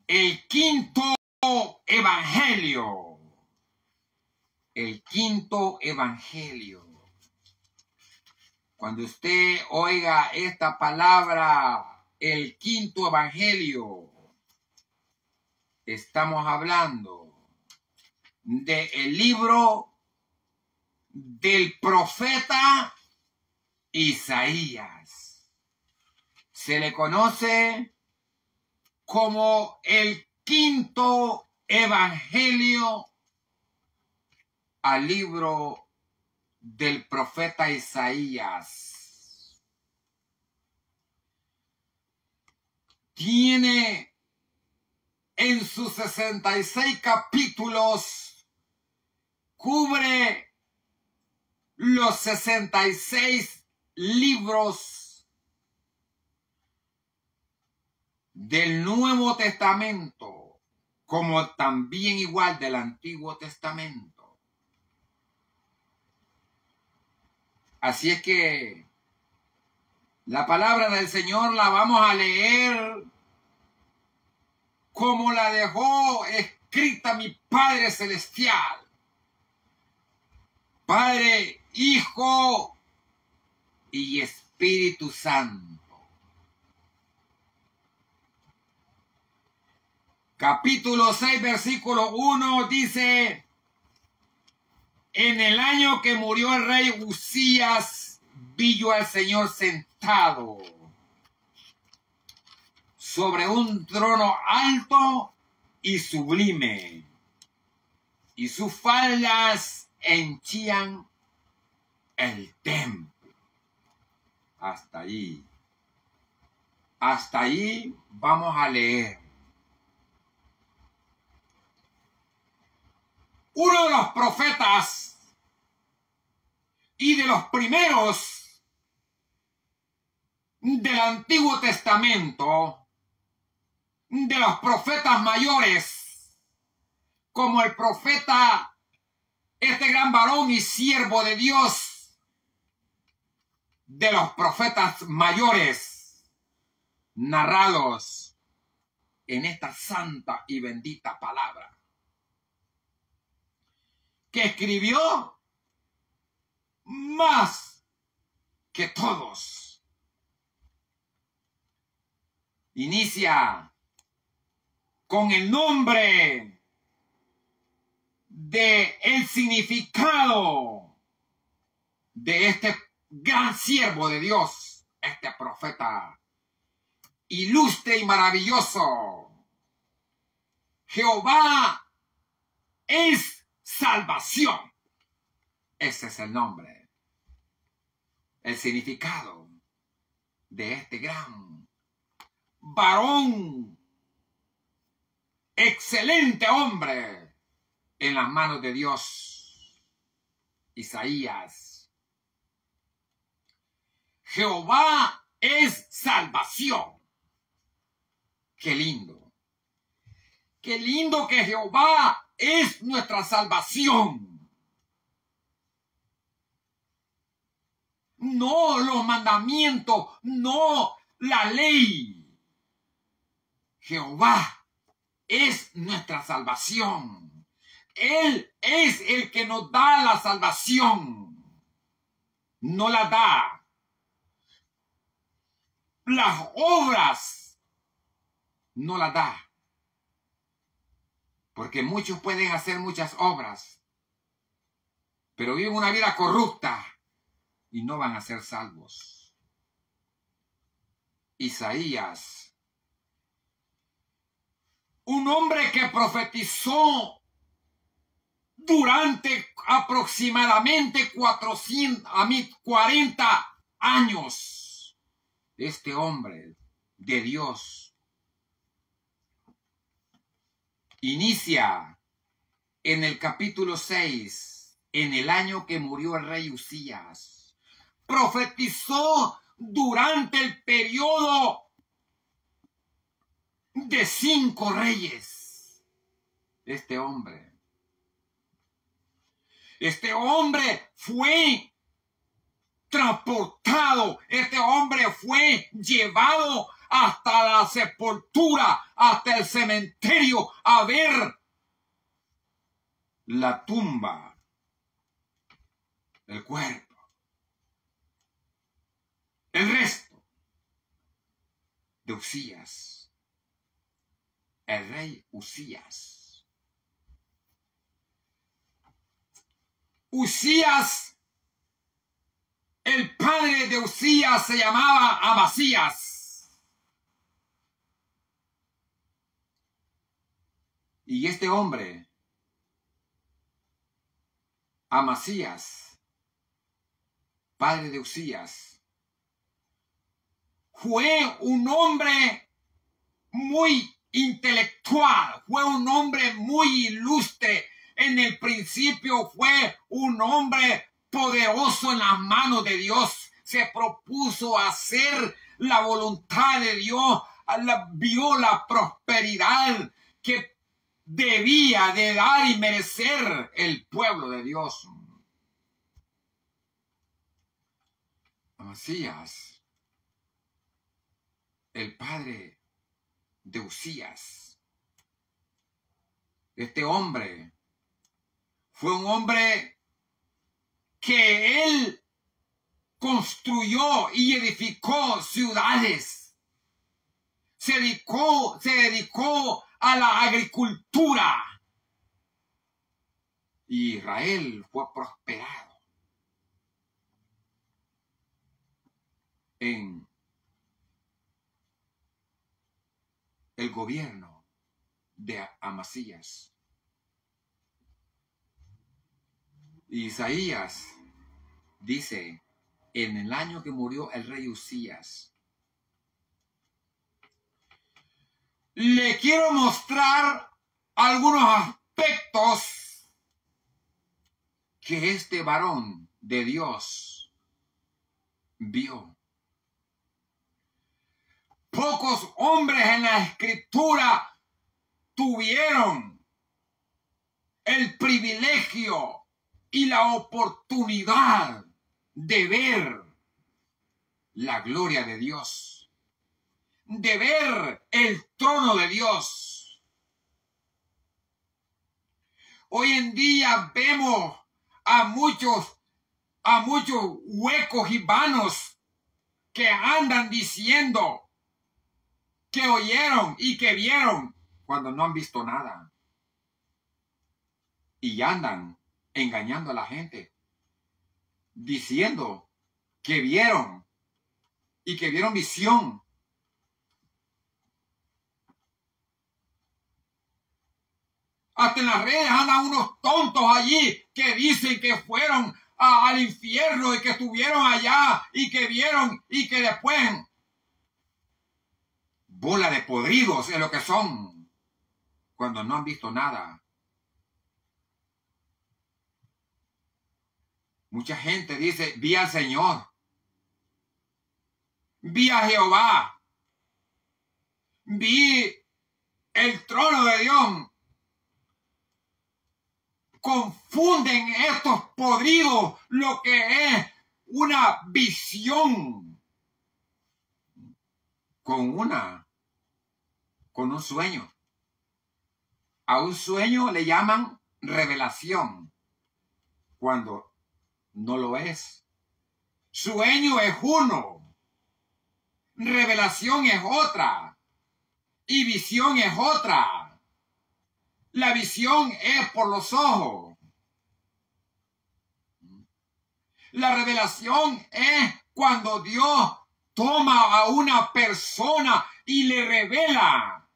el quinto evangelio. El quinto evangelio. Cuando usted oiga esta palabra, el quinto evangelio, estamos hablando del libro del profeta Isaías. Se le conoce como el quinto evangelio al libro del profeta Isaías. Tiene en sus 66 capítulos, cubre los 66 libros del Nuevo Testamento, como también igual del Antiguo Testamento. Así es que la palabra del Señor la vamos a leer como la dejó escrita mi Padre Celestial. Padre, Hijo y Espíritu Santo. Capítulo 6, versículo 1 dice: en el año que murió el rey Uzías, vi yo al Señor sentado sobre un trono alto y sublime, y sus faldas henchían el templo. Hasta ahí. Hasta ahí vamos a leer. Uno de los profetas y de los primeros del Antiguo Testamento, de los profetas mayores, como el profeta, este gran varón y siervo de Dios, de los profetas mayores narrados en esta santa y bendita palabra, que escribió más que todos. Inicia con el nombre de el significado de este gran siervo de Dios, este profeta ilustre y maravilloso. Jehová es salvación. Ese es el nombre, el significado de este gran varón, excelente hombre en las manos de Dios, Isaías. Jehová es salvación. Qué lindo. Qué lindo que Jehová es nuestra salvación. No los mandamientos, no la ley. Jehová es nuestra salvación. Él es el que nos da la salvación. No la da. Las obras no las da. Porque muchos pueden hacer muchas obras, pero viven una vida corrupta y no van a ser salvos. Isaías, un hombre que profetizó durante aproximadamente 40 años. Este hombre de Dios inicia en el capítulo 6, en el año que murió el rey Uzías. Profetizó durante el periodo de 5 reyes. Este hombre fue transportado, este hombre fue llevado hasta la sepultura, hasta el cementerio, a ver la tumba, el cuerpo, el resto de Uzías, el rey Uzías. Uzías, el padre de Uzías se llamaba Amasías. Y este hombre, Amasías, padre de Uzías, fue un hombre muy intelectual, fue un hombre muy ilustre. En el principio fue un hombre poderoso en las manos de Dios. Se propuso hacer la voluntad de Dios, vio la prosperidad que debía de dar y merecer el pueblo de Dios. Amasías, el padre de Uzías. Este hombre fue un hombre que él construyó y edificó ciudades. Se dedicó a la agricultura. Y Israel fue prosperado en el gobierno de Amasías. Isaías dice, en el año que murió el rey Uzías, le quiero mostrar algunos aspectos que este varón de Dios vio. Pocos hombres en la Escritura tuvieron el privilegio y la oportunidad de ver la gloria de Dios, de ver el trono de Dios. Hoy en día vemos a muchos huecos y vanos que andan diciendo que oyeron y que vieron cuando no han visto nada. Y andan engañando a la gente, diciendo que vieron y que vieron visión. Hasta en las redes andan unos tontos allí que dicen que fueron al infierno y que estuvieron allá y que vieron y que después bola de podridos es lo que son cuando no han visto nada. Mucha gente dice, vi al Señor, vi a Jehová, vi el trono de Dios. Confunden estos podridos lo que es una visión con un sueño. A un sueño le llaman revelación, cuando no lo es. Sueño es uno, revelación es otra y visión es otra. La visión es por los ojos. La revelación es cuando Dios toma a una persona y le revela.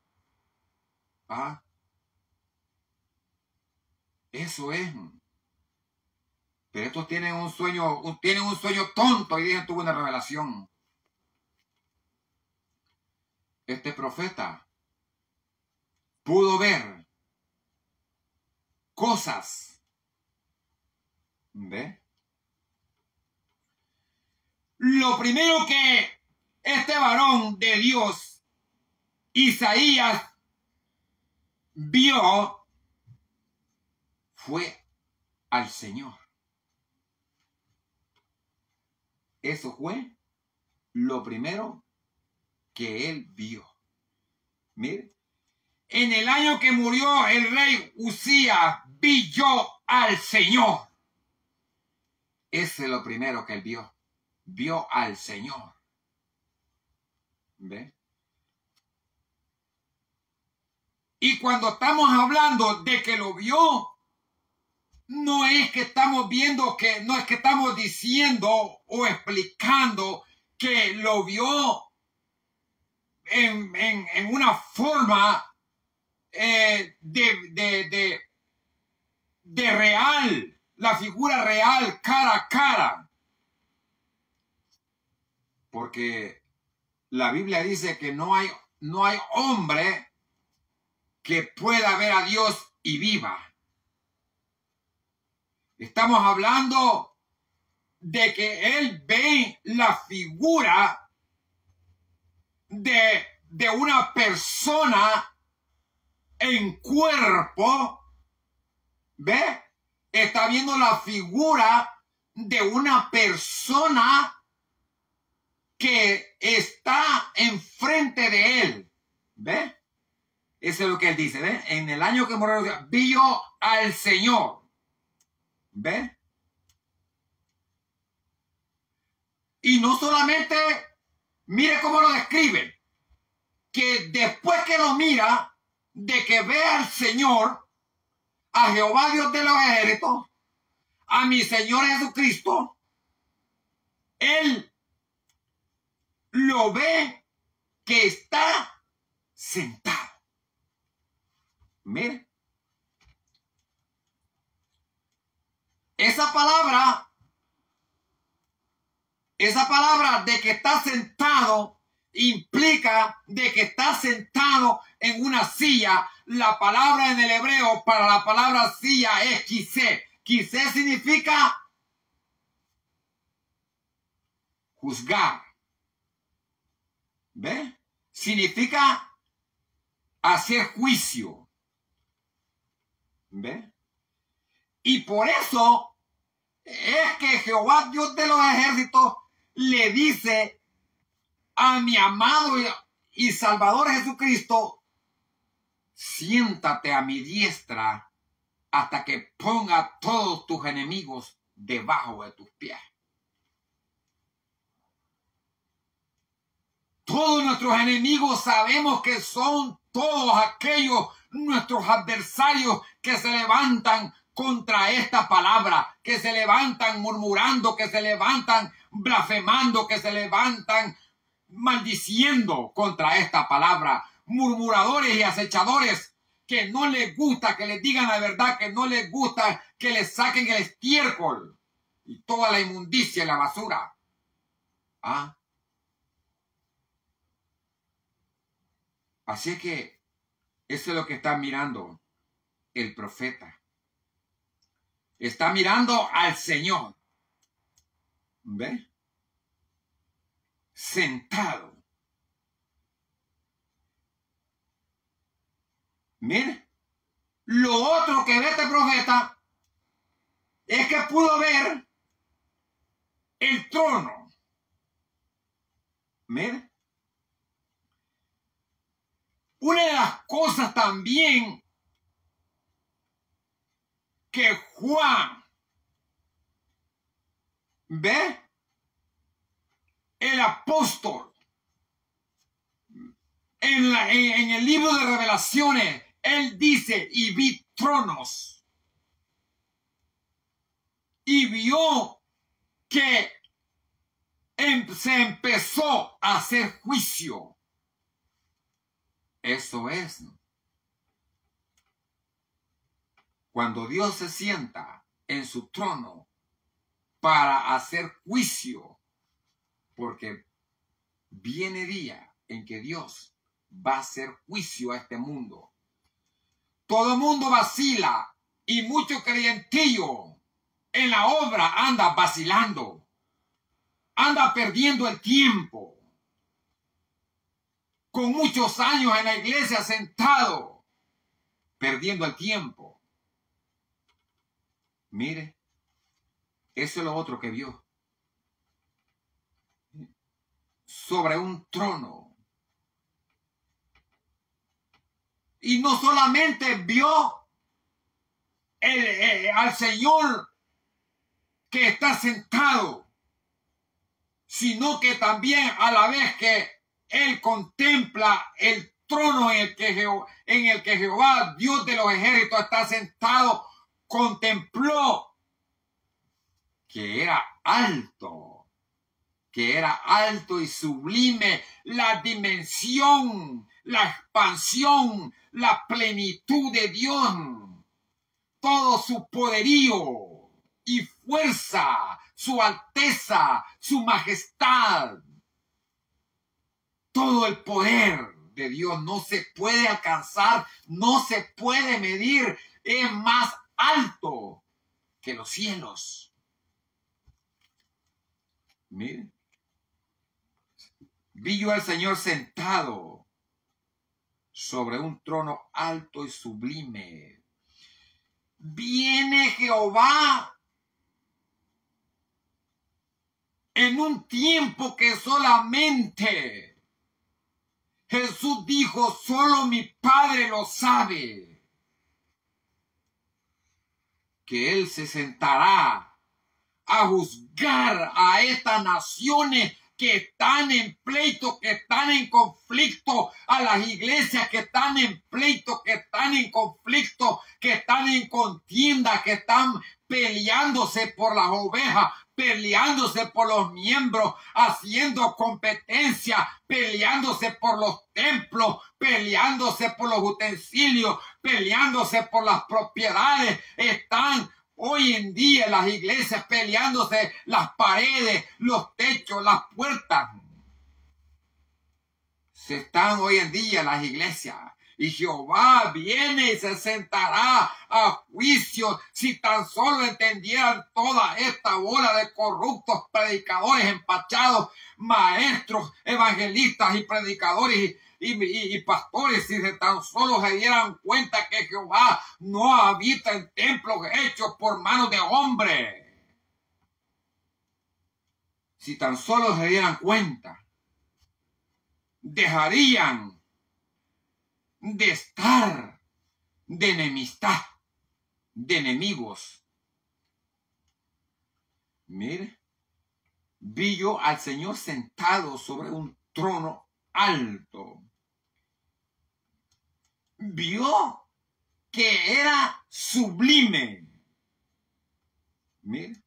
¿Ah? Eso es. Pero estos tienen un sueño tonto y dicen tuvo una revelación. Este profeta pudo ver cosas. ¿Ve? Lo primero que este varón de Dios, Isaías, vio fue al Señor. Eso fue lo primero que él vio. Mire, en el año que murió el rey Usías, vi yo al Señor. Ese es lo primero que él vio. Vio al Señor. ¿Ve? Y cuando estamos hablando de que lo vio, no es que estamos viendo que, no es que estamos diciendo o explicando que lo vio en una forma de real, la figura real, cara a cara. Porque la Biblia dice que no hay hombre que pueda ver a Dios y viva. Estamos hablando de que él ve la figura de una persona en cuerpo. ¿Ve? Está viendo la figura de una persona que está enfrente de él. ¿Ve? Eso es lo que él dice. ¿Ve? En el año que murió, vi yo al Señor. ¿Ve? Y no solamente, mire cómo lo describe, que después que lo mira, de que ve al Señor, a Jehová Dios de los ejércitos, a mi Señor Jesucristo, él lo ve que está sentado. Mire, esa palabra de que está sentado implica de que está sentado en una silla. La palabra en el hebreo para la palabra silla es quisé. Quisé significa juzgar. ¿Ve? Significa hacer juicio. ¿Ve? Y por eso es que Jehová Dios de los ejércitos le dice a mi amado y Salvador Jesucristo: siéntate a mi diestra hasta que ponga todos tus enemigos debajo de tus pies. Todos nuestros enemigos sabemos que son todos aquellos nuestros adversarios que se levantan contra esta palabra, que se levantan murmurando, que se levantan blasfemando, que se levantan maldiciendo contra esta palabra. Murmuradores y acechadores que no les gusta que les digan la verdad, que no les gusta que les saquen el estiércol y toda la inmundicia y la basura. ¿Ah? Así que eso es lo que está mirando el profeta. Está mirando al Señor. ¿Ve? Sentado. Mire, lo otro que ve este profeta es que pudo ver el trono. Mire, una de las cosas también que Juan ve, el apóstol, en el libro de Revelaciones, él dice: y vi tronos, y vio que se empezó a hacer juicio. Eso es. Cuando Dios se sienta en su trono para hacer juicio, porque viene día en que Dios va a hacer juicio a este mundo. Todo el mundo vacila y mucho creentillo en la obra anda vacilando, anda perdiendo el tiempo, con muchos años en la iglesia sentado, perdiendo el tiempo. Mire, eso es lo otro que vio. Sobre un trono, Y no solamente vio al Señor que está sentado, sino que también a la vez que él contempla el trono en el que Jehová, Dios de los ejércitos, está sentado, contempló que era alto y sublime la dimensión, la expansión, la plenitud de Dios, todo su poderío y fuerza, su alteza, su majestad. Todo el poder de Dios no se puede alcanzar, no se puede medir, es más alto que los cielos. Miren, vi yo al Señor sentado sobre un trono alto y sublime. Viene Jehová en un tiempo que solamente Jesús dijo, solo mi Padre lo sabe, que Él se sentará a juzgar a estas naciones que están en pleito, que están en conflicto, a las iglesias que están en pleito, que están en conflicto, que están en contienda, que están peleándose por las ovejas, peleándose por los miembros, haciendo competencia, peleándose por los templos, peleándose por los utensilios, peleándose por las propiedades. Están hoy en día las iglesias peleándose las paredes, los techos, las puertas. Se están hoy en día las iglesias. Y Jehová viene y se sentará a juicio. Si tan solo entendieran toda esta bola de corruptos predicadores empachados, maestros, evangelistas y predicadores y pastores, si tan solo se dieran cuenta que Jehová no habita en templos hechos por manos de hombre. Si tan solo se dieran cuenta, dejarían de estar de enemistad, de enemigos. Mire, vi yo al Señor sentado sobre un trono alto. Vio que era sublime. Mire.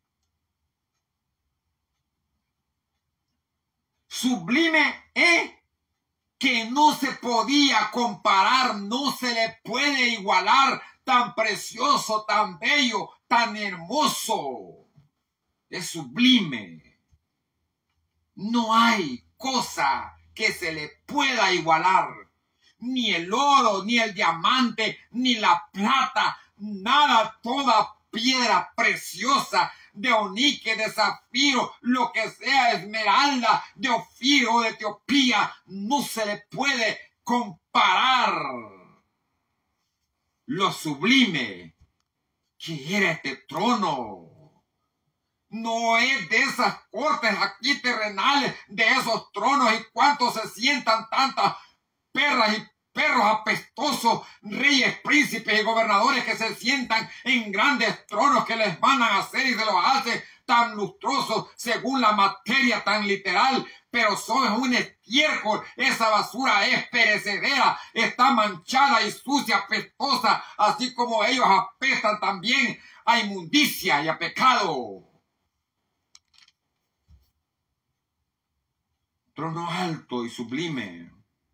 Sublime es que no se podía comparar, no se le puede igualar, tan precioso, tan bello, tan hermoso. Es sublime. No hay cosa que se le pueda igualar. Ni el oro, ni el diamante, ni la plata, nada, toda piedra preciosa, de onique, de zafiro, lo que sea, esmeralda, de Ofir o de Etiopía, no se le puede comparar lo sublime que era este trono. No es de esas cortes aquí terrenales, de esos tronos, y cuántos se sientan tantas perras y perros apestosos, reyes, príncipes y gobernadores que se sientan en grandes tronos que les van a hacer y se los hace tan lustrosos según la materia tan literal, pero son un estiércol. Esa basura es perecedera, está manchada y sucia, apestosa, así como ellos apestan también a inmundicia y a pecado. Trono alto y sublime.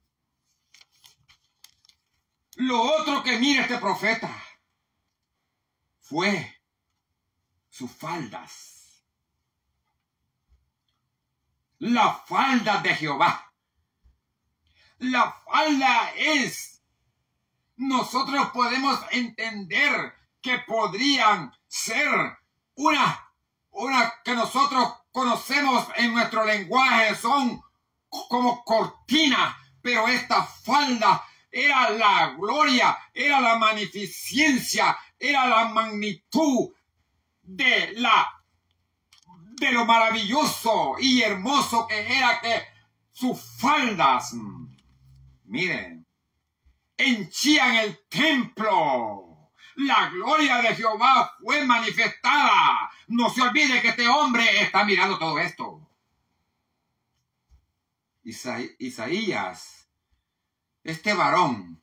Lo otro que mira este profeta fue sus faldas. La falda de Jehová. La falda es, nosotros podemos entender que podrían ser una que nosotros conocemos en nuestro lenguaje, son como cortinas, pero esta falda era la gloria, era la magnificencia, era la magnitud de lo maravilloso y hermoso que era que sus faldas, miren, en henchían el templo. La gloria de Jehová fue manifestada. No se olvide que este hombre está mirando todo esto. Isaías, este varón,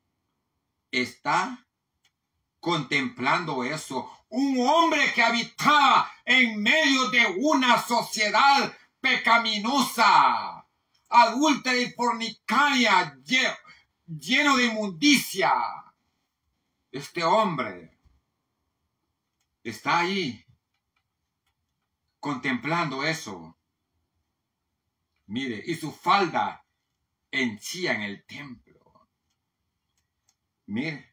está contemplando eso. Un hombre que habitaba en medio de una sociedad pecaminosa, adúltera y fornicaria, lleno de inmundicia. Este hombre está ahí contemplando eso. Mire, y su falda henchía en el templo. Mire.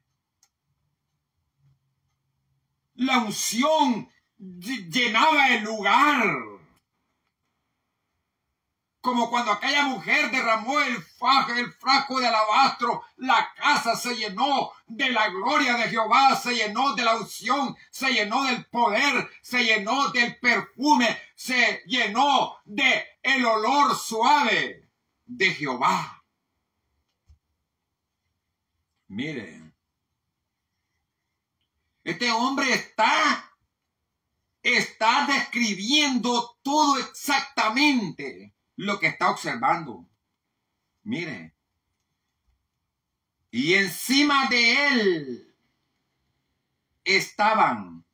La unción llenaba el lugar. Como cuando aquella mujer derramó el frasco de alabastro, la casa se llenó de la gloria de Jehová, se llenó de la unción, se llenó del poder, se llenó del perfume, se llenó de el olor suave de Jehová. Miren, este hombre está describiendo todo exactamente lo que está observando. Mire. Y encima de él estaban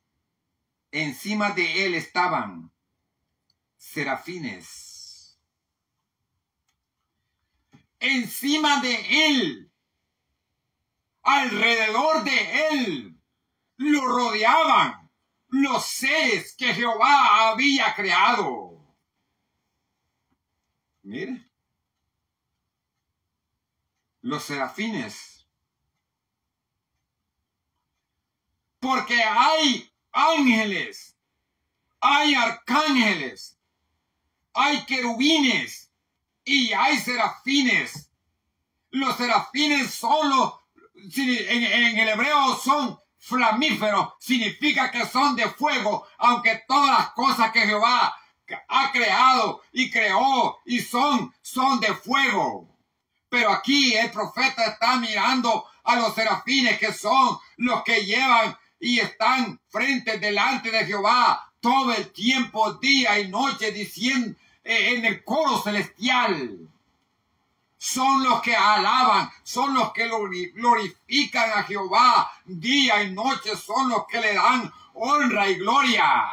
serafines. Encima de él, alrededor de él, lo rodeaban los seres que Jehová había creado. Mire, los serafines. Porque hay ángeles, hay arcángeles, hay querubines y hay serafines. Los serafines son en el hebreo son flamíferos, significa que son de fuego, aunque todas las cosas que Jehová ha creado y creó y son de fuego. Pero aquí el profeta está mirando a los serafines, que son los que llevan y están delante de Jehová todo el tiempo, día y noche, diciendo en el coro celestial. Son los que alaban, son los que glorifican a Jehová día y noche, son los que le dan honra y gloria.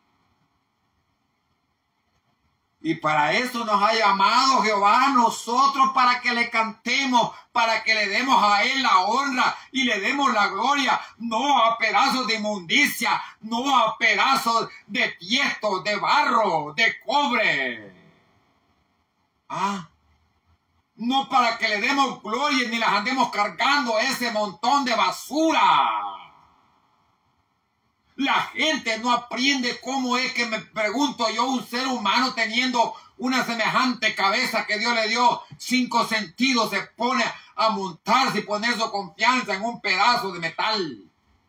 Y para eso nos ha llamado Jehová a nosotros, para que le cantemos, para que le demos a Él la honra y le demos la gloria, no a pedazos de inmundicia, no a pedazos de tiesto, de barro, de cobre. No para que le demos gloria ni las andemos cargando ese montón de basura. La gente no aprende cómo es que, me pregunto yo, un ser humano teniendo una semejante cabeza que Dios le dio 5 sentidos, se pone a montarse y poner su confianza en un pedazo de metal,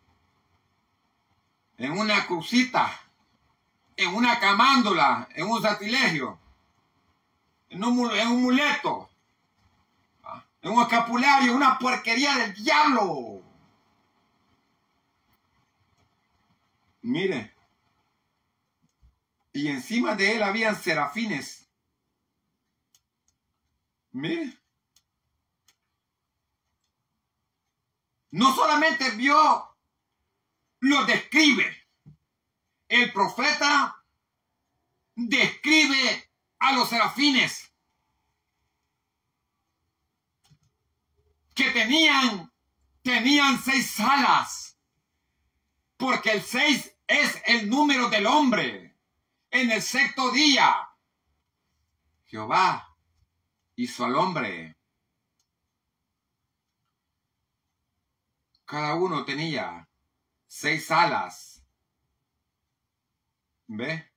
en una crucita, en una camándula, en un sacrilegio, en un muleto, en un escapulario, una porquería del diablo. Mire, y encima de él habían serafines. Mire, no solamente vio, lo describe. El profeta describe a los serafines que tenían 6 alas. Porque el 6 es el número del hombre. En el 6º día, Jehová hizo al hombre. Cada uno tenía 6 alas. ¿Ve?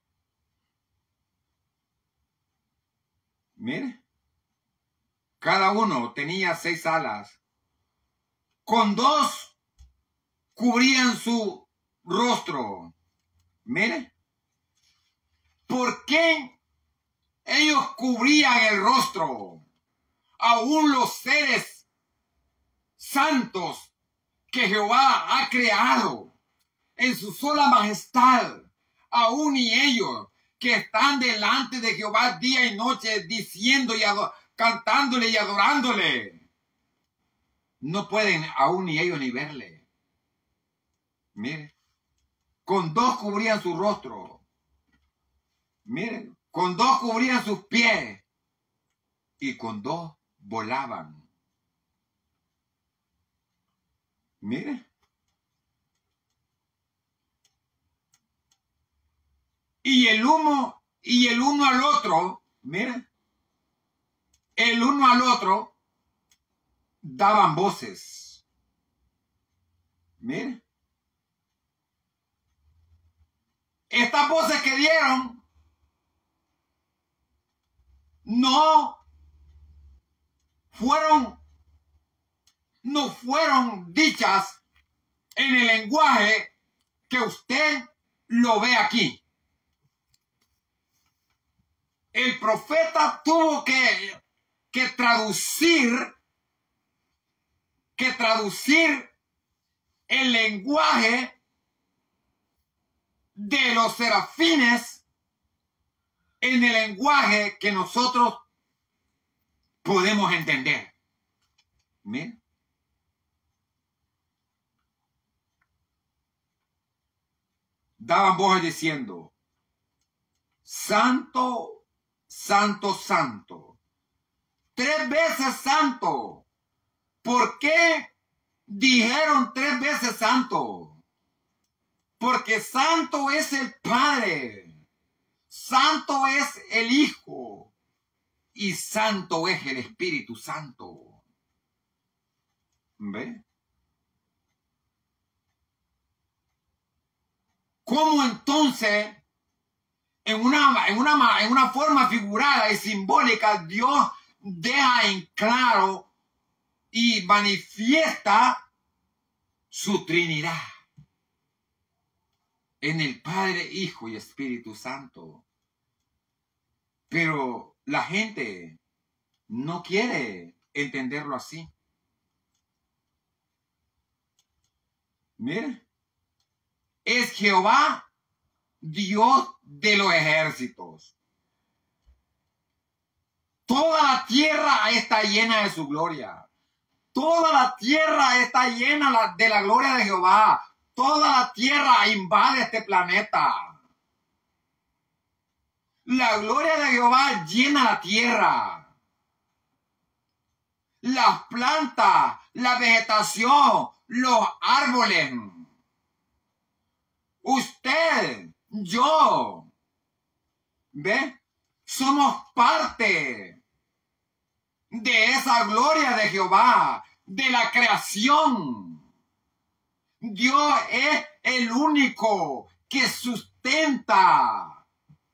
Mire. Cada uno tenía 6 alas. Con 2 cubrían su rostro. Mire, ¿por qué ellos cubrían el rostro? Aún los seres santos que Jehová ha creado en su sola majestad, aún y ellos que están delante de Jehová día y noche diciendo y cantándole y adorándole, no pueden aún ni ellos ni verle. Mire, con dos cubrían su rostro. Miren, con dos cubrían sus pies y con dos volaban. Miren. Y el uno al otro, miren, el uno al otro daban voces. Miren. Estas voces que dieron no fueron dichas en el lenguaje que usted lo ve aquí. El profeta tuvo que traducir el lenguaje de los serafines en el lenguaje que nosotros podemos entender. Miren. Daban voces diciendo: Santo, Santo, Santo. 3 veces santo. ¿Por qué dijeron 3 veces santo? Porque santo es el Padre, santo es el Hijo y santo es el Espíritu Santo. ¿Ve? ¿Cómo entonces, en una forma figurada y simbólica, Dios deja en claro y manifiesta su Trinidad en el Padre, Hijo y Espíritu Santo? Pero la gente no quiere entenderlo así. Mire, es Jehová, Dios de los ejércitos. Toda la tierra está llena de su gloria. Toda la tierra está llena de la gloria de Jehová. Toda la tierra invade este planeta. La gloria de Jehová llena la tierra. Las plantas, la vegetación, los árboles. Usted, yo, ¿ve? Somos parte de esa gloria de Jehová, de la creación. Dios es el único que sustenta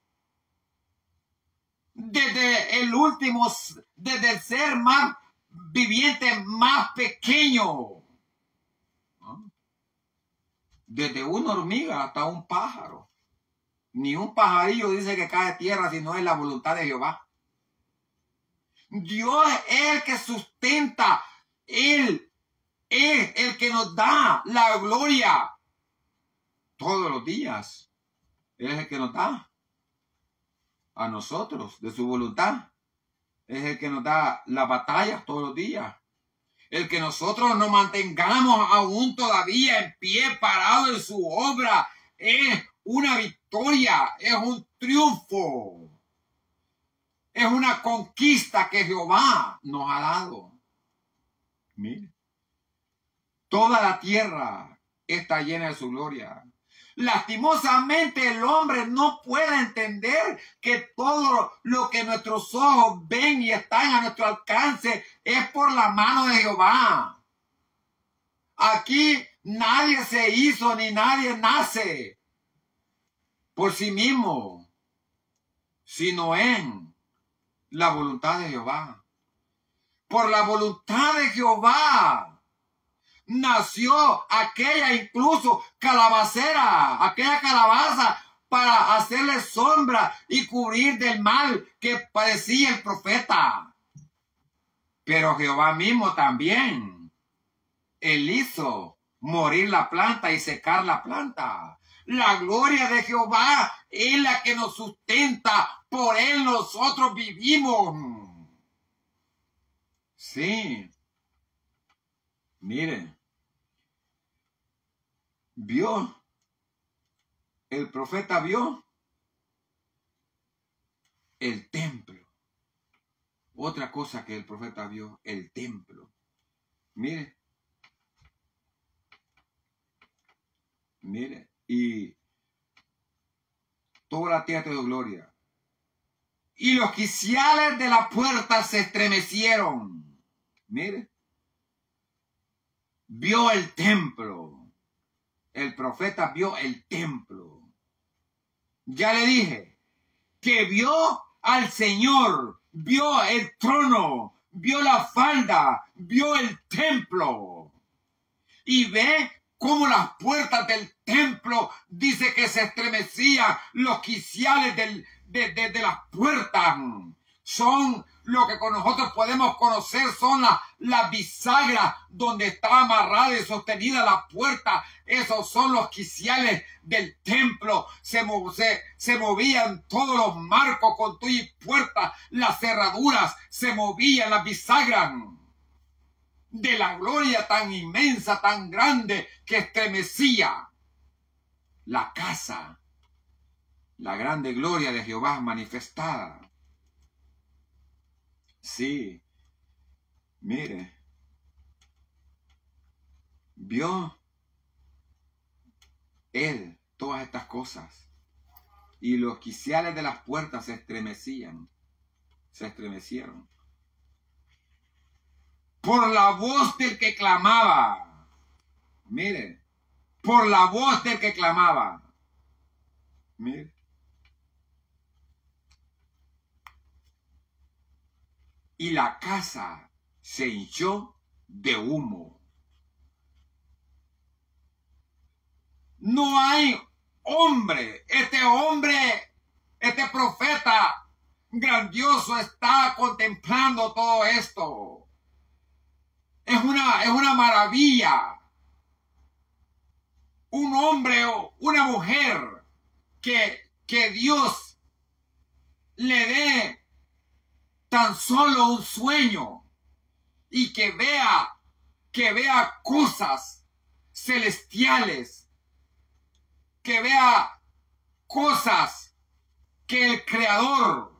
desde el ser más viviente, más pequeño. Desde una hormiga hasta un pájaro. Ni un pajarillo dice que cae de tierra si no es la voluntad de Jehová. Dios es el que sustenta. Él es el que nos da la gloria todos los días. Él es el que nos da a nosotros de su voluntad. Es el que nos da las batallas todos los días. El que nosotros nos mantengamos aún todavía en pie, parado en su obra, es una victoria, es un triunfo, es una conquista que Jehová nos ha dado. Mire, toda la tierra está llena de su gloria. Lastimosamente el hombre no puede entender que todo lo que nuestros ojos ven y están a nuestro alcance es por la mano de Jehová. Aquí nadie se hizo ni nadie nace por sí mismo, sino en la voluntad de Jehová. Por la voluntad de Jehová nació aquella incluso calabacera, aquella calabaza para hacerle sombra y cubrir del mal que padecía el profeta. Pero Jehová mismo también Él hizo morir la planta y secar la planta. La gloria de Jehová es la que nos sustenta. Por Él nosotros vivimos. Sí. Miren. Vio. El profeta vio el templo. Otra cosa que el profeta vio, el templo. Mire. Mire. Y toda la tierra de gloria. Y los quiciales de la puerta se estremecieron. Mire. Vio el templo. El profeta vio el templo. Ya le dije que vio al Señor, vio el trono, vio la falda, vio el templo. Y ve cómo las puertas del templo, dice que se estremecían, los quiciales de las puertas. Son lo que con nosotros podemos conocer, son las bisagras donde está amarrada y sostenida la puerta. Esos son los quiciales del templo. Se movían todos los marcos con tu y puertas, las cerraduras, se movían las bisagras de la gloria tan inmensa, tan grande, que estremecía la casa, la grande gloria de Jehová manifestada. Sí, mire, vio él todas estas cosas y los quiciales de las puertas se estremecieron por la voz del que clamaba. Mire, por la voz del que clamaba. Mire. Y la casa se hinchó de humo. No hay hombre, este profeta grandioso está contemplando todo esto. Es una maravilla. Un hombre o una mujer que Dios le dé tan solo un sueño y que vea cosas celestiales, que vea cosas que el Creador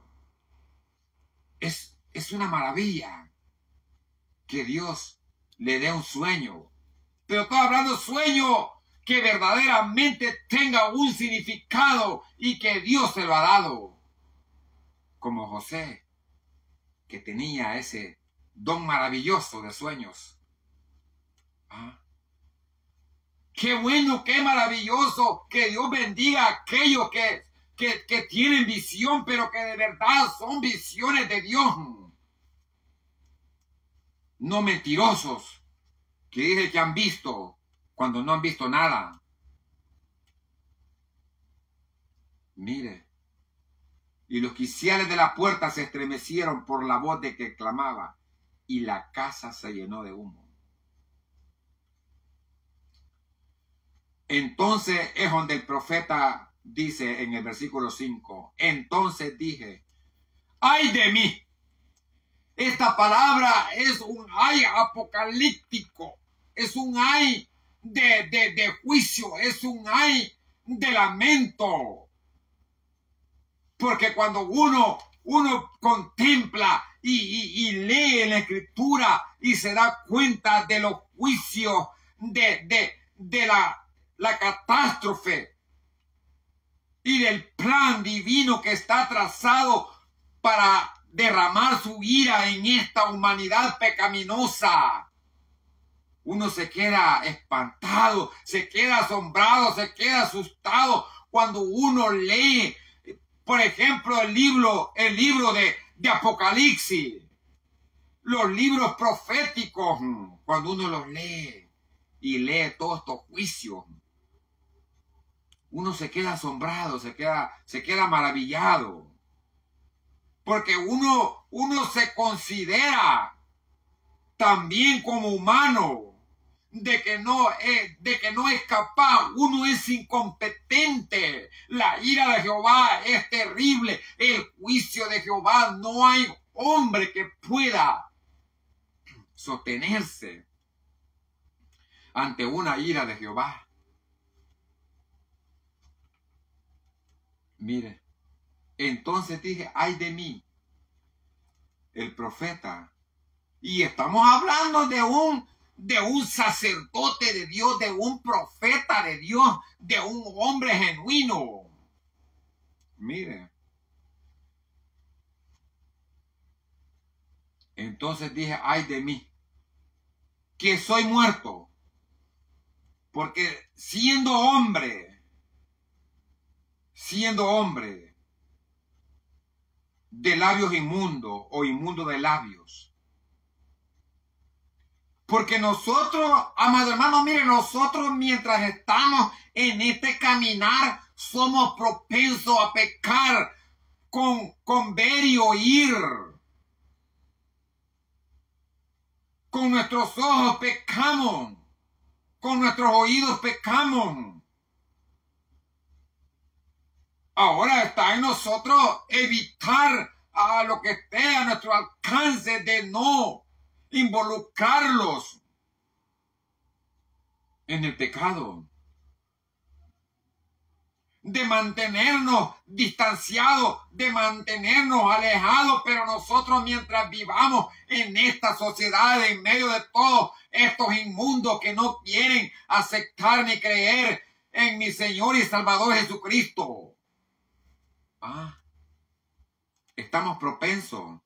es una maravilla que Dios le dé un sueño. Pero estoy hablando de sueño que verdaderamente tenga un significado y que Dios se lo ha dado. Como José, que tenía ese don maravilloso de sueños. ¿Ah? Qué bueno, qué maravilloso, que Dios bendiga a aquellos que tienen visión, pero que de verdad son visiones de Dios. No mentirosos, que dicen que han visto cuando no han visto nada. Mire. Y los quiciales de la puerta se estremecieron por la voz de que clamaba, y la casa se llenó de humo. Entonces es donde el profeta dice en el versículo 5, entonces dije, ¡ay de mí! Esta palabra es un ay apocalíptico, es un ay de juicio, es un ay de lamento. Porque cuando uno contempla y lee en la Escritura y se da cuenta de los juicios, de la catástrofe y del plan divino que está trazado para derramar su ira en esta humanidad pecaminosa, uno se queda espantado, se queda asombrado, se queda asustado cuando uno lee, por ejemplo, el libro de Apocalipsis, los libros proféticos. Cuando uno los lee y lee todos estos juicios, uno se queda asombrado, se queda maravillado, porque uno se considera también como humano, de que no es capaz, uno es incompetente. La ira de Jehová es terrible, el juicio de Jehová, no hay hombre que pueda sostenerse ante una ira de Jehová. Mire, entonces dije, ay de mí, el profeta, y estamos hablando de un sacerdote de Dios, de un profeta de Dios, de un hombre genuino. Mire. Entonces dije, ay de mí, que soy muerto, porque siendo hombre de labios inmundos o inmundo de labios. Porque nosotros, amados hermanos, miren, nosotros mientras estamos en este caminar, somos propensos a pecar con ver y oír. Con nuestros ojos pecamos, con nuestros oídos pecamos. Ahora está en nosotros evitar a lo que esté a nuestro alcance de no involucrarlos en el pecado, de mantenernos distanciados, de mantenernos alejados, pero nosotros mientras vivamos en esta sociedad, en medio de todos estos inmundos que no quieren aceptar ni creer en mi Señor y Salvador Jesucristo, estamos propensos.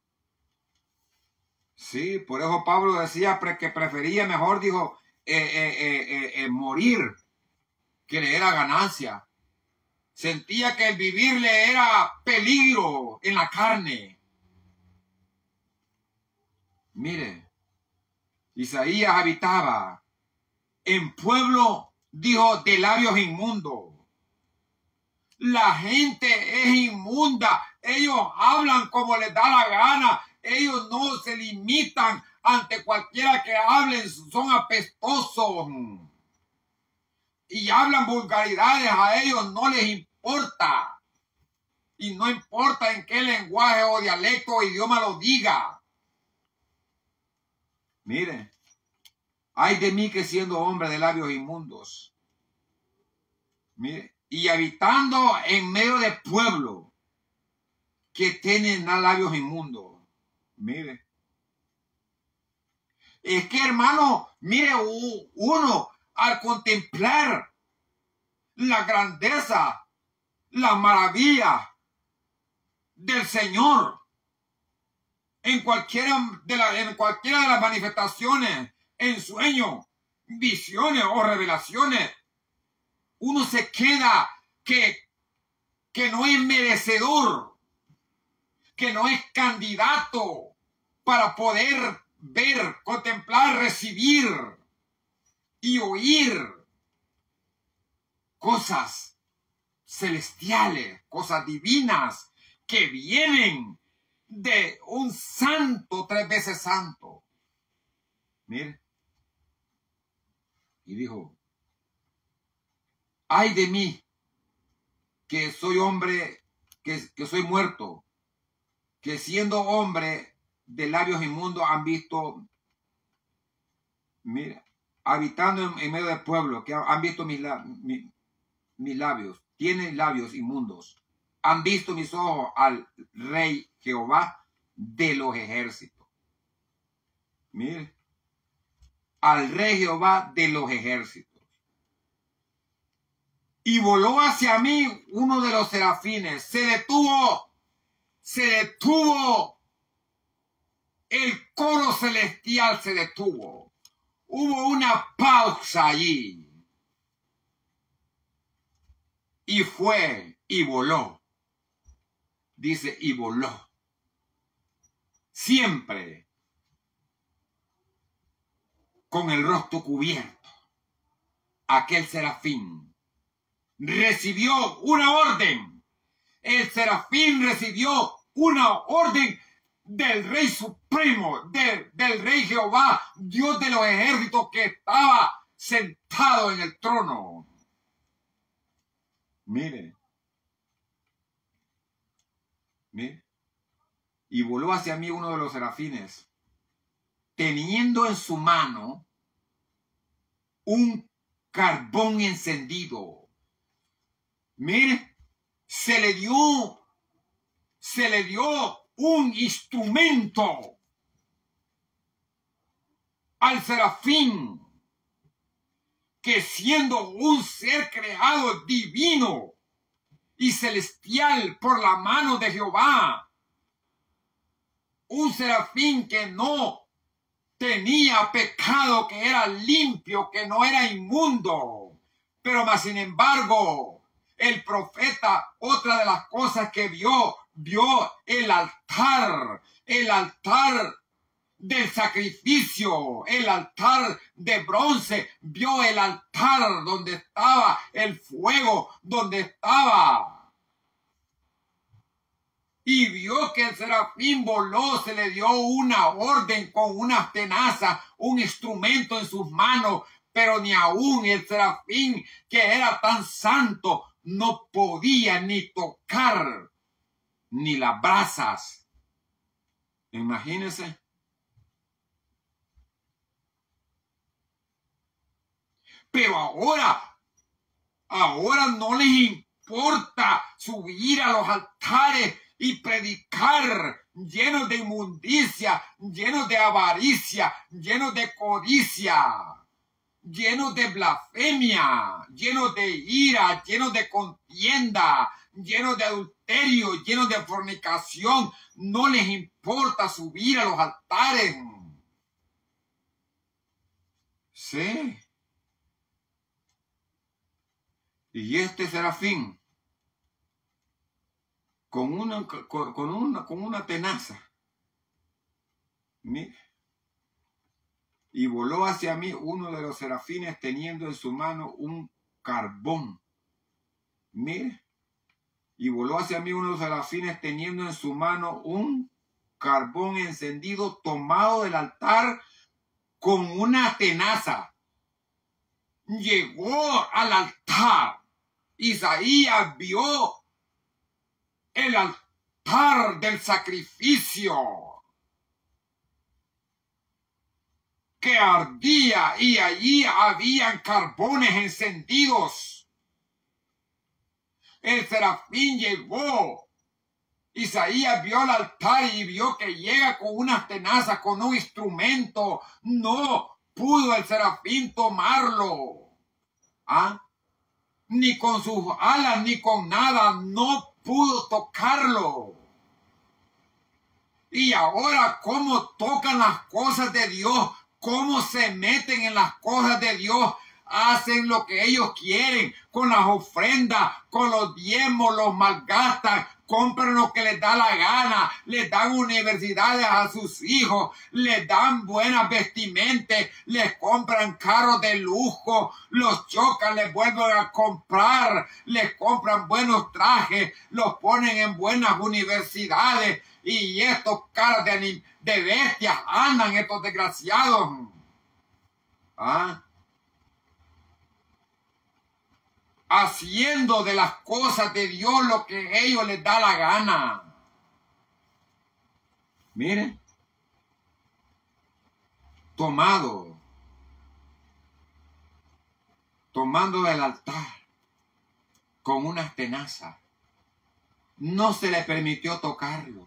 Sí, por eso Pablo decía que prefería mejor, dijo, morir que le era ganancia. Sentía que el vivir le era peligro en la carne. Mire, Isaías habitaba en pueblo, dijo, de labios inmundos. La gente es inmunda. Ellos hablan como les da la gana. Ellos no se limitan ante cualquiera que hablen. Son apestosos. Y hablan vulgaridades. A ellos no les importa. Y no importa en qué lenguaje o dialecto o idioma lo diga. Mire. Ay de mí que siendo hombre de labios inmundos. Mire. Y habitando en medio de pueblo que tienen labios inmundos. Mire. Es que, hermano, mire, uno al contemplar la grandeza, la maravilla del Señor en cualquiera de las manifestaciones, en sueños, visiones o revelaciones, uno se queda que no es merecedor, que no es candidato para poder ver, contemplar, recibir y oír cosas celestiales, cosas divinas que vienen de un santo, 3 veces santo. Mire. Y dijo, ay de mí, que soy hombre, que soy muerto, que siendo hombre de labios inmundos han visto, mira, habitando en medio del pueblo, que han visto mis labios, tienen labios inmundos, han visto mis ojos al Rey Jehová de los ejércitos. Mire, al Rey Jehová de los ejércitos. Y voló hacia mí uno de los serafines. Se detuvo. El coro celestial se detuvo. Hubo una pausa allí. Y fue y voló. Dice, y voló. Siempre con el rostro cubierto. Aquel serafín recibió una orden. El serafín recibió una orden del Rey Supremo, del Rey Jehová, Dios de los ejércitos, que estaba sentado en el trono. Mire. Mire. Y voló hacia mí uno de los serafines, teniendo en su mano un carbón encendido. Mire, se le dio un instrumento al serafín, que siendo un ser creado divino y celestial por la mano de Jehová, un serafín que no tenía pecado, que era limpio, que no era inmundo, pero más sin embargo, el profeta, otra de las cosas que vio el altar del sacrificio, el altar de bronce, vio el altar donde estaba el fuego, donde estaba. Y vio que el serafín voló, se le dio una orden con unas tenazas, un instrumento en sus manos, pero ni aún el serafín, que era tan santo, no podía ni tocar ni las brasas. Imagínense. Pero ahora no les importa subir a los altares y predicar llenos de inmundicia, llenos de avaricia, llenos de codicia, llenos de blasfemia, llenos de ira, llenos de contienda, llenos de adulterio, llenos de fornicación. No les importa subir a los altares. Sí. Y este serafín, con una tenaza, mire, y voló hacia mí uno de los serafines teniendo en su mano un carbón. Mire, y voló hacia mí uno de los serafines teniendo en su mano un carbón encendido tomado del altar con una tenaza. Llegó al altar. Isaías vio el altar del sacrificio que ardía, y allí habían carbones encendidos. El serafín llegó. Isaías vio el altar y vio que llega con unas tenazas, con un instrumento. No pudo el serafín tomarlo. Ni con sus alas, ni con nada, no pudo tocarlo. Y ahora, ¿cómo tocan las cosas de Dios? ¿Cómo se meten en las cosas de Dios? Hacen lo que ellos quieren con las ofrendas, con los diezmos, los malgastan, compran lo que les da la gana, les dan universidades a sus hijos, les dan buenas vestimentas, les compran carros de lujo, los chocan, les vuelven a comprar, les compran buenos trajes, los ponen en buenas universidades, y estos caras de bestias andan, estos desgraciados. Haciendo de las cosas de Dios lo que a ellos les da la gana. Miren, tomando del altar con unas tenazas. No se le permitió tocarlo.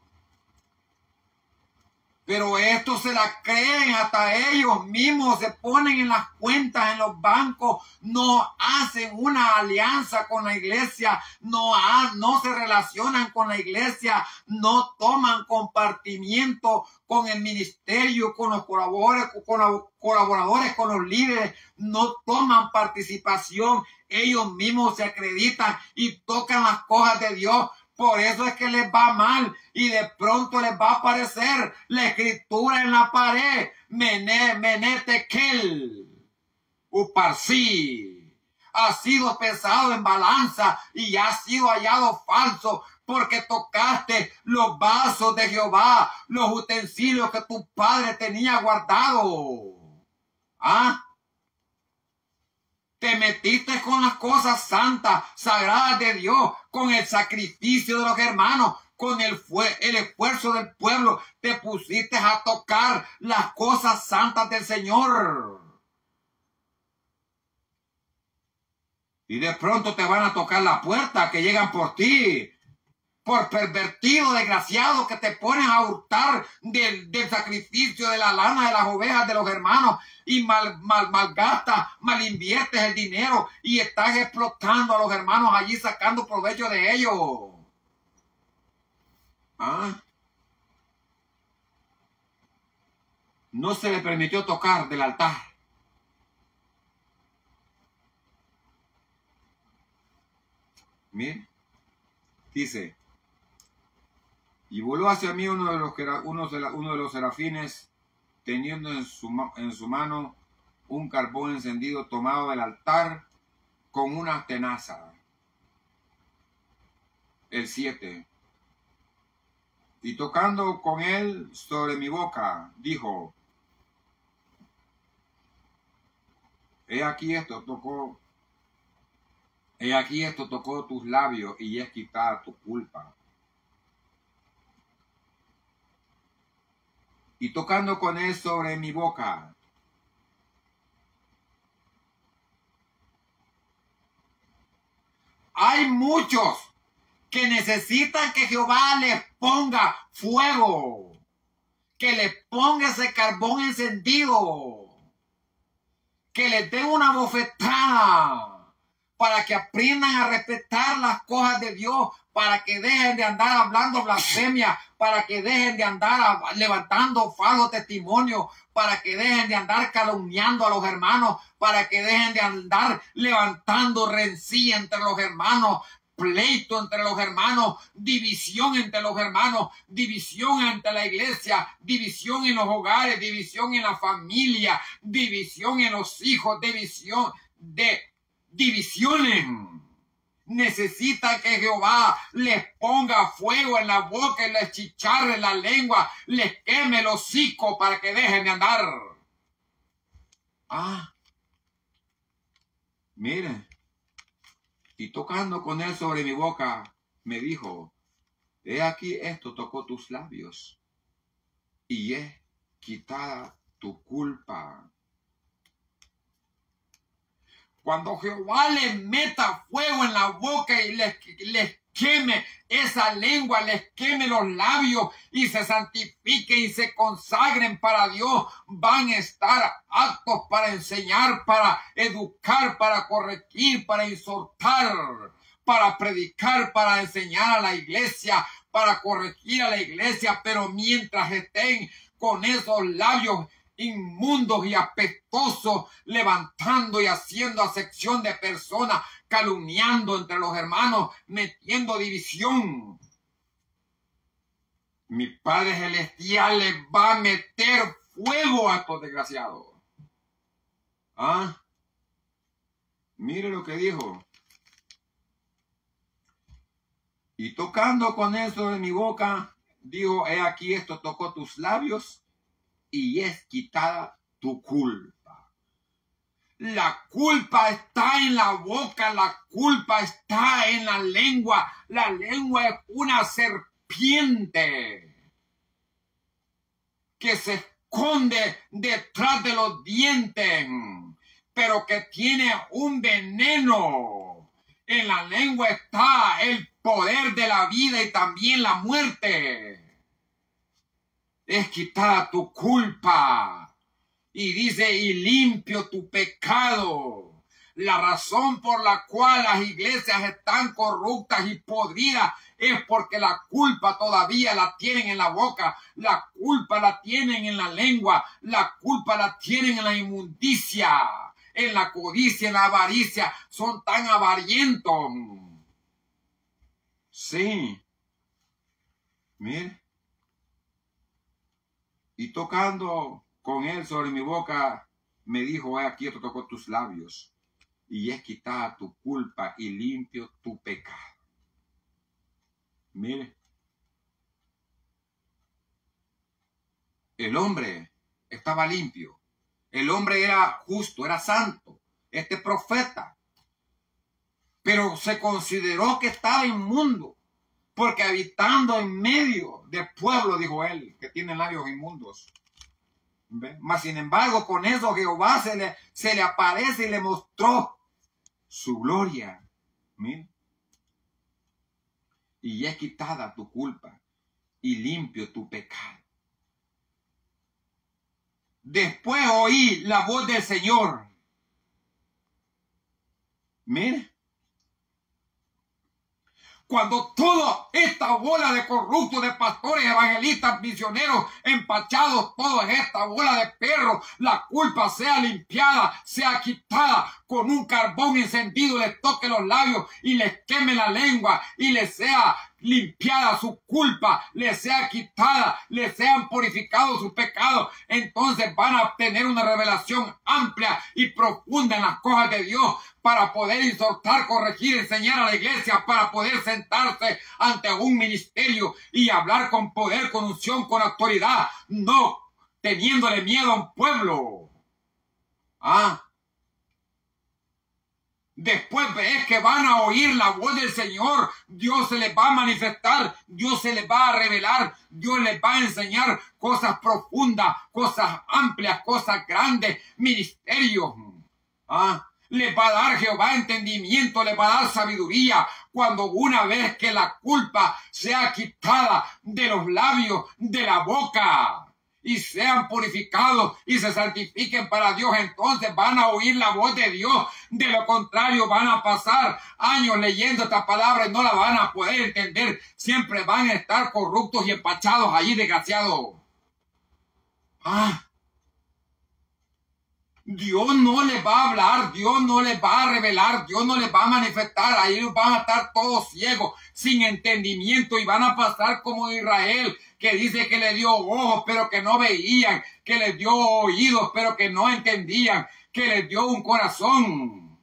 Pero esto se la creen, hasta ellos mismos se ponen en las cuentas en los bancos, no hacen una alianza con la iglesia, no se relacionan con la iglesia, no toman compartimiento con el ministerio, con los colaboradores, con los líderes, no toman participación, ellos mismos se acreditan y tocan las cosas de Dios. Por eso es que les va mal y de pronto les va a aparecer la escritura en la pared. Mené Tekel, Uparsi, ha sido pesado en balanza y ha sido hallado falso porque tocaste los vasos de Jehová, los utensilios que tu padre tenía guardado. Te metiste con las cosas santas, sagradas de Dios, con el sacrificio de los hermanos, con el esfuerzo del pueblo. Te pusiste a tocar las cosas santas del Señor. Y de pronto te van a tocar la puerta, que llegan por ti, por pervertido, desgraciado, que te pones a hurtar del sacrificio de la lana de las ovejas de los hermanos y malgastas, mal inviertes el dinero y estás explotando a los hermanos allí, sacando provecho de ellos. ¿Ah? No se le permitió tocar del altar. Miren, dice: y voló hacia mí uno de los serafines, teniendo en su mano un carbón encendido tomado del altar con una tenaza. El 7. Y tocando con él sobre mi boca, dijo: He aquí esto tocó tus labios y es quitada tu culpa. Y tocando con él sobre mi boca, hay muchos que necesitan que Jehová les ponga fuego, que les ponga ese carbón encendido, que les dé una bofetada para que aprendan a respetar las cosas de Dios, para que dejen de andar hablando blasfemia, para que dejen de andar levantando falsos testimonios, para que dejen de andar calumniando a los hermanos, para que dejen de andar levantando rencilla entre los hermanos, pleito entre los hermanos, división entre los hermanos, división entre la iglesia, división en los hogares, división en la familia, división en los hijos, divisiones. Necesita que Jehová les ponga fuego en la boca y les chicharre la lengua, les queme el hocico para que dejen de andar. Miren. Y tocando con él sobre mi boca, me dijo: He aquí esto tocó tus labios y es quitada tu culpa. Cuando Jehová les meta fuego en la boca y les queme esa lengua, les queme los labios y se santifiquen y se consagren para Dios, van a estar aptos para enseñar, para educar, para corregir, para exhortar, para predicar, para enseñar a la iglesia, para corregir a la iglesia. Pero mientras estén con esos labios inmundos y apestosos, levantando y haciendo acepción de personas, calumniando entre los hermanos, metiendo división, mi Padre Celestial les va a meter fuego a estos desgraciados. Mire lo que dijo: y tocando con eso de mi boca, dijo: He aquí esto tocó tus labios y es quitada tu culpa. La culpa está en la boca, la culpa está en la lengua. La lengua es una serpiente que se esconde detrás de los dientes, pero que tiene un veneno. En la lengua está el poder de la vida y también la muerte. Es quitada tu culpa. Y dice: y limpio tu pecado. La razón por la cual las iglesias están corruptas y podridas es porque la culpa todavía la tienen en la boca, la culpa la tienen en la lengua, la culpa la tienen en la inmundicia, en la codicia, en la avaricia. Son tan avarientos. Sí. Mire. Y tocando con él sobre mi boca, me dijo: He aquí esto tocó tus labios y es quitada tu culpa y limpio tu pecado. Mire, el hombre estaba limpio, el hombre era justo, era santo, este profeta. Pero se consideró que estaba inmundo, porque habitando en medio del pueblo, dijo él, que tiene labios inmundos. ¿Ve? Mas sin embargo, con eso Jehová se le aparece y le mostró su gloria. Mira. Y es quitada tu culpa y limpio tu pecado. Después oí la voz del Señor. Mira. Cuando toda esta bola de corruptos, de pastores, evangelistas, misioneros, empachados, toda esta bola de perros, la culpa sea limpiada, sea quitada con un carbón encendido, les toque los labios y les queme la lengua y les sea limpiada su culpa, les sea quitada, les sean purificados sus pecados, entonces van a tener una revelación amplia y profunda en las cosas de Dios para poder exhortar, corregir, enseñar a la iglesia, para poder sentarse ante un ministerio y hablar con poder, con unción, con autoridad, no teniéndole miedo a un pueblo. Después es que van a oír la voz del Señor. Dios se les va a manifestar, Dios se les va a revelar, Dios les va a enseñar cosas profundas, cosas amplias, cosas grandes, ministerios. Les va a dar Jehová entendimiento, les va a dar sabiduría, cuando una vez que la culpa sea quitada de los labios, de la boca, y sean purificados y se santifiquen para Dios, entonces van a oír la voz de Dios. De lo contrario, van a pasar años leyendo esta palabra y no la van a poder entender. Siempre van a estar corruptos y empachados allí, desgraciados. Dios no les va a hablar, Dios no les va a revelar, Dios no les va a manifestar. Ahí van a estar todos ciegos, sin entendimiento, y van a pasar como Israel, que dice que le dio ojos pero que no veían, que les dio oídos pero que no entendían, que les dio un corazón.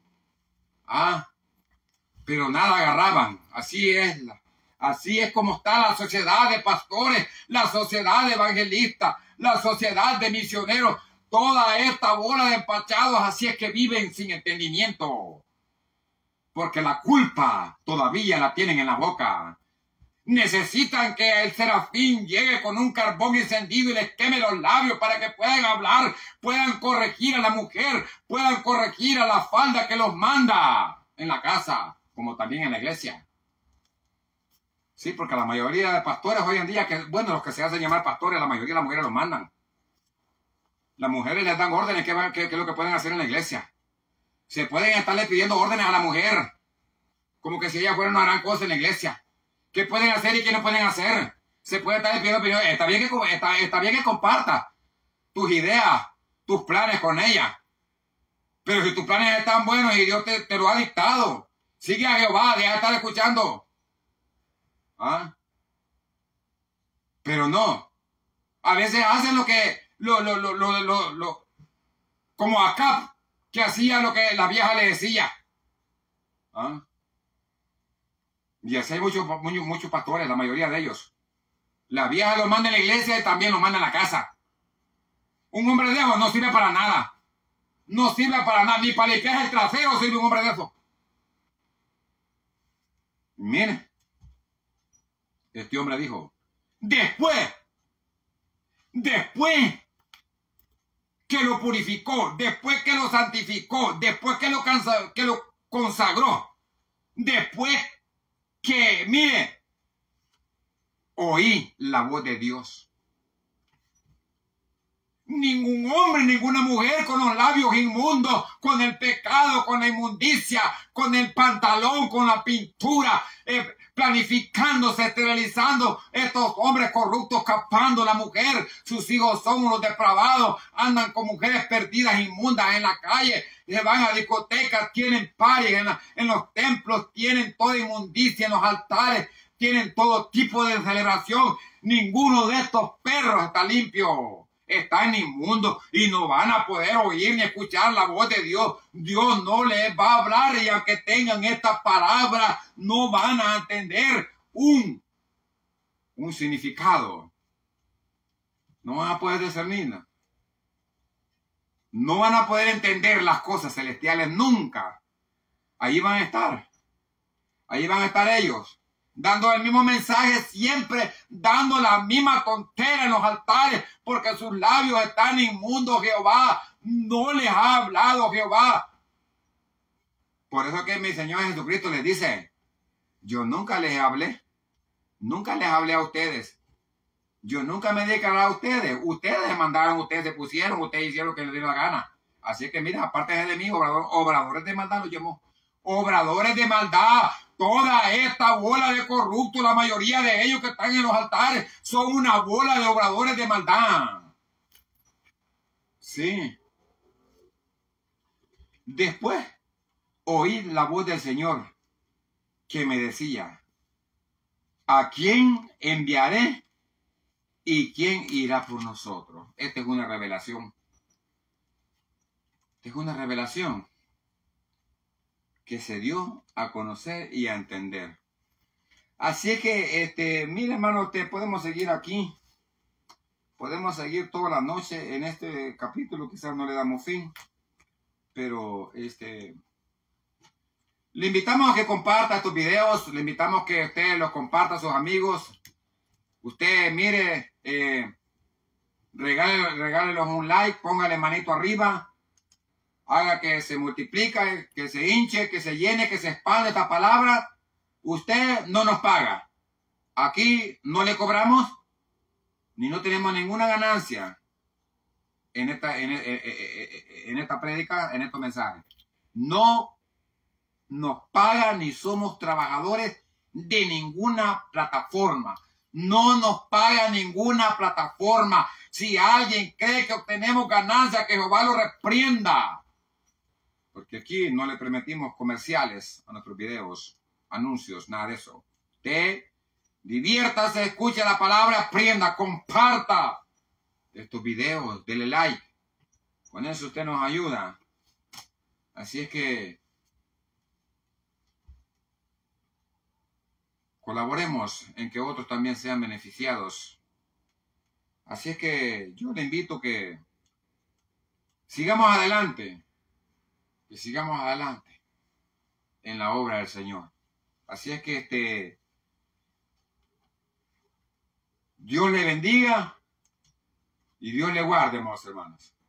Pero nada agarraban. Así es como está la sociedad de pastores, la sociedad de evangelistas, la sociedad de misioneros. Toda esta bola de empachados, así es que viven sin entendimiento. Porque la culpa todavía la tienen en la boca. Necesitan que el serafín llegue con un carbón encendido y les queme los labios para que puedan hablar, puedan corregir a la mujer, puedan corregir a la falda que los manda en la casa, como también en la iglesia. Sí, porque la mayoría de pastores hoy en día, los que se hacen llamar pastores, la mayoría de las mujeres los mandan. Las mujeres les dan órdenes, ¿qué es lo que pueden hacer en la iglesia? Se pueden estarle pidiendo órdenes a la mujer, como que si ella fuera una gran cosa en la iglesia. ¿Qué pueden hacer y qué no pueden hacer? Se puede estarle pidiendo opiniones. Está bien que comparta tus ideas, tus planes con ella. Pero si tus planes están buenos y Dios te lo ha dictado, sigue a Jehová, deja de estar escuchando. Pero no. A veces hacen lo que como Acab, que hacía lo que la vieja le decía. Y así hay muchos pastores, la mayoría de ellos. La vieja los manda en la iglesia y también los manda en la casa. Un hombre de eso no sirve para nada. No sirve para nada, ni para limpiar el trasero sirve un hombre de eso. Mire, este hombre dijo, después que lo purificó, después que lo santificó, después que lo consagró, después que, mire, oí la voz de Dios. Ningún hombre, ninguna mujer con los labios inmundos, con el pecado, con la inmundicia, con el pantalón, con la pintura, planificándose, esterilizando, estos hombres corruptos, capando a la mujer. Sus hijos son unos depravados, andan con mujeres perdidas, inmundas en la calle, se van a discotecas, tienen pares en los templos, tienen toda inmundicia en los altares, tienen todo tipo de celebración. Ninguno de estos perros está limpio. Están inmundos y no van a poder oír ni escuchar la voz de Dios. Dios no les va a hablar, y aunque tengan esta palabra, no van a entender un significado. No van a poder discernirla. no van a poder entender las cosas celestiales nunca. Ahí van a estar. Ahí van a estar ellos, dando el mismo mensaje siempre, dando la misma tontera en los altares, porque sus labios están inmundos. Jehová no les ha hablado, Jehová. Por eso que mi Señor Jesucristo les dice, yo nunca les hablé a ustedes. Yo nunca me declaré a ustedes. Ustedes se mandaron, ustedes se pusieron, ustedes hicieron lo que les dio la gana. Así que mira, aparte de mí, obradores de maldad los llamó. Obradores de maldad. Toda esta bola de corruptos, la mayoría de ellos que están en los altares, son una bola de obradores de maldad. Sí. Después oí la voz del Señor que me decía, ¿a quién enviaré y quién irá por nosotros? Esta es una revelación. Esta es una revelación que se dio a conocer y a entender. Así es que, mire, hermano, podemos seguir aquí. Podemos seguir toda la noche en este capítulo. Quizás no le damos fin. Pero, le invitamos a que comparta estos videos. Le invitamos a que usted los comparta a sus amigos. Usted, mire, regálelos un like. Póngale manito arriba. Haga que se multiplique, que se hinche, que se llene, que se expande esta palabra. Usted no nos paga. Aquí no le cobramos, ni no tenemos ninguna ganancia en esta prédica, en estos mensajes. No nos paga ni somos trabajadores de ninguna plataforma. No nos paga ninguna plataforma. Si alguien cree que obtenemos ganancia, que Jehová lo reprenda. Porque aquí no le permitimos comerciales a nuestros videos, anuncios, nada de eso. Usted diviértase, escuche la palabra, aprenda, comparta estos videos, dele like. Con eso usted nos ayuda. Así es que colaboremos en que otros también sean beneficiados. Así es que yo le invito a que sigamos adelante. Que sigamos adelante en la obra del Señor. Así es que Dios le bendiga y Dios le guarde, hermanos.